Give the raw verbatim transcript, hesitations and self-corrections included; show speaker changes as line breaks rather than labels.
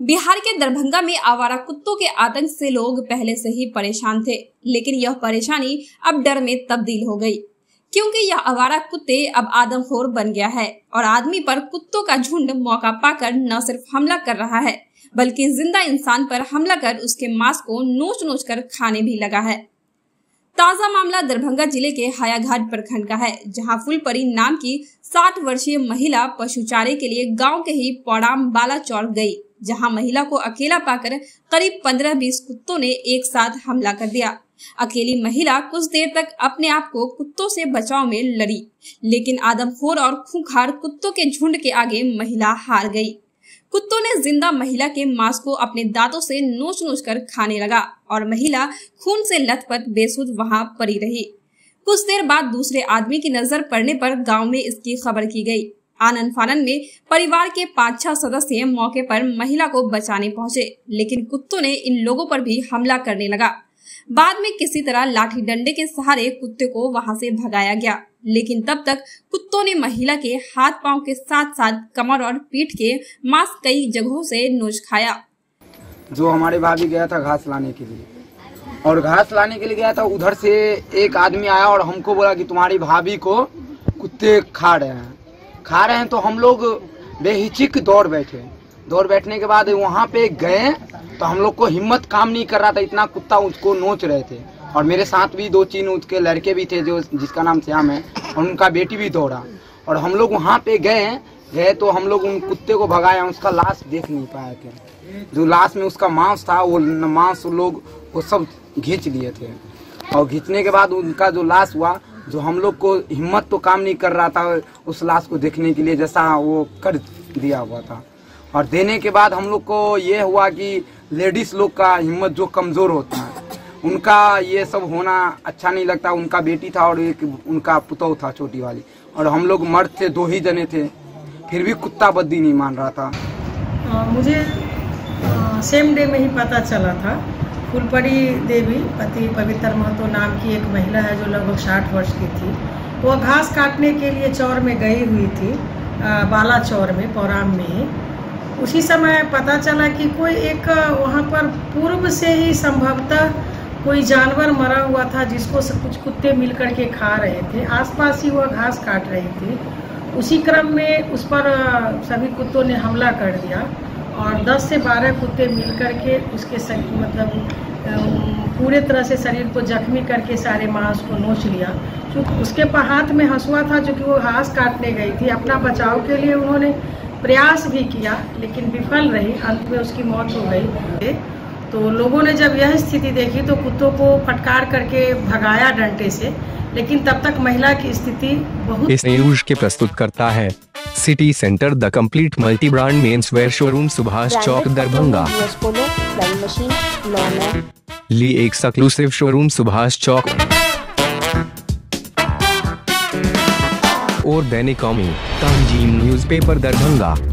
बिहार के दरभंगा में आवारा कुत्तों के आतंक से लोग पहले से ही परेशान थे, लेकिन यह परेशानी अब डर में तब्दील हो गई, क्योंकि यह आवारा कुत्ते अब आदमखोर बन गया है और आदमी पर कुत्तों का झुंड मौका पाकर न सिर्फ हमला कर रहा है, बल्कि जिंदा इंसान पर हमला कर उसके मांस को नोच नोच कर खाने भी लगा है। ताजा मामला दरभंगा जिले के हायाघाट प्रखंड का है, जहां फुलपरी नाम की साठ वर्षीय महिला पशु चारे के लिए गांव के ही पौड़ाम बालाचौर गई, जहां महिला को अकेला पाकर करीब पंद्रह बीस कुत्तों ने एक साथ हमला कर दिया। अकेली महिला कुछ देर तक अपने आप को कुत्तों से बचाव में लड़ी, लेकिन आदमखोर और खूंखार कुत्तों के झुंड के आगे महिला हार गई। कुत्तों ने जिंदा महिला के मांस को अपने दांतों से नोच नोच कर खाने लगा और महिला खून से लथपथ बेसुध वहां पड़ी रही। कुछ देर बाद दूसरे आदमी की नजर पड़ने पर गांव में इसकी खबर की गई। आनन फानन में परिवार के पाँच छह सदस्य मौके पर महिला को बचाने पहुंचे, लेकिन कुत्तों ने इन लोगों पर भी हमला करने लगा। बाद में किसी तरह लाठी डंडे के सहारे कुत्ते को वहां से भगाया गया, लेकिन तब तक कुत्तों ने महिला के हाथ पांव के साथ साथ कमर और पीठ के मांस कई जगहों से नोच खाया।
जो हमारे भाभी गया था घास लाने के लिए और घास लाने के लिए गया था, उधर से एक आदमी आया और हमको बोला कि तुम्हारी भाभी को कुत्ते खा रहे हैं खा रहे हैं तो हम लोग बेहिचक दौड़ बैठे। दौड़ बैठने के बाद वहाँ पे गए तो हम लोग को हिम्मत काम नहीं कर रहा था, इतना कुत्ता उसको नोच रहे थे। और मेरे साथ भी दो तीन उसके लड़के भी थे, जो जिसका नाम श्याम है, और उनका बेटी भी दौड़ा। और हम लोग वहाँ पे गए गए तो हम लोग उन कुत्ते को भगाया, उसका लाश देख नहीं पाए थे। जो लाश में उसका मांस था, वो मांस लोग वो सब खींच लिए थे। और खींचने के बाद उनका जो लाश हुआ, जो हम लोग को हिम्मत तो काम नहीं कर रहा था उस लाश को देखने के लिए, जैसा वो कर दिया हुआ था। और देने के बाद हम लोग को ये हुआ कि लेडीज लोग का हिम्मत जो कमजोर होता है, उनका ये सब होना अच्छा नहीं लगता। उनका बेटी था और एक उनका पुतौ था छोटी वाली, और हम लोग मर्द थे, दो ही जने थे, फिर भी कुत्ता बद्दी नहीं मान रहा था।
आ, मुझे आ, सेम डे में ही पता चला था। फुलपरी देवी पति पवित्र महतो नाम की एक महिला है, जो लगभग साठ वर्ष की थी। वो घास काटने के लिए चौर में गई हुई थी, बाला चौर में, पौराम में ही। उसी समय पता चला कि कोई एक वहाँ पर पूर्व से ही संभवतः कोई जानवर मरा हुआ था, जिसको कुछ कुत्ते मिल कर के खा रहे थे। आसपास ही वह घास काट रही थी। उसी क्रम में उस पर सभी कुत्तों ने हमला कर दिया और दस से बारह कुत्ते मिल कर के उसके मतलब पूरे तरह से शरीर को जख्मी करके सारे मांस को नोच लिया। क्योंकि उसके हाथ में हंसुआ था, जो कि वो घास काटने गई थी। अपना बचाव के लिए उन्होंने प्रयास भी किया, लेकिन विफल रही। अंत में उसकी मौत हो गई। तो लोगों ने जब यह स्थिति देखी तो कुत्तों को फटकार करके भगाया डंडे से, लेकिन तब तक महिला की स्थिति बहुत।
इस न्यूज के प्रस्तुत करता है city centre the complete multi brand men's wear showroom, Subhash Chowk, Darbhanga. ली एक एक्सक्लूसिव शोरूम, सुभाष चौक। और दैनिक कौमी, तंजीम न्यूज़पेपर, दरभंगा।